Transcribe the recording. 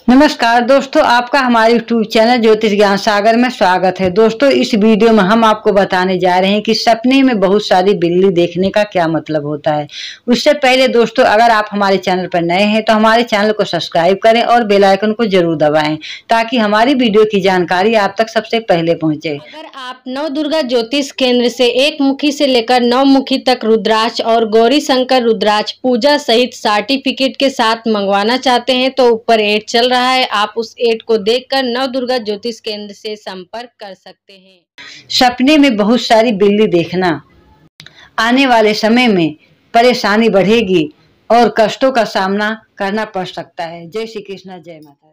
नमस्कार दोस्तों, आपका हमारे यूट्यूब चैनल ज्योतिष ज्ञान सागर में स्वागत है। दोस्तों, इस वीडियो में हम आपको बताने जा रहे हैं कि सपने में बहुत सारी बिल्ली देखने का क्या मतलब होता है। उससे पहले दोस्तों, अगर आप हमारे चैनल पर नए हैं तो हमारे चैनल को सब्सक्राइब करें और बेल आइकन को जरूर दबाएं ताकि हमारी वीडियो की जानकारी आप तक सबसे पहले पहुंचे। अगर आप नवदुर्गा ज्योतिष केंद्र से एक मुखी से लेकर 9 मुखी तक रुद्राक्ष और गौरी शंकर रुद्राक्ष पूजा सहित सर्टिफिकेट के साथ मंगवाना चाहते हैं तो ऊपर ऐड चल रहा है, आप उस ऐड को देखकर नवदुर्गा ज्योतिष केंद्र से संपर्क कर सकते हैं। सपने में बहुत सारी बिल्ली देखना आने वाले समय में परेशानी बढ़ेगी और कष्टों का सामना करना पड़ सकता है। जय श्री कृष्ण, जय माता।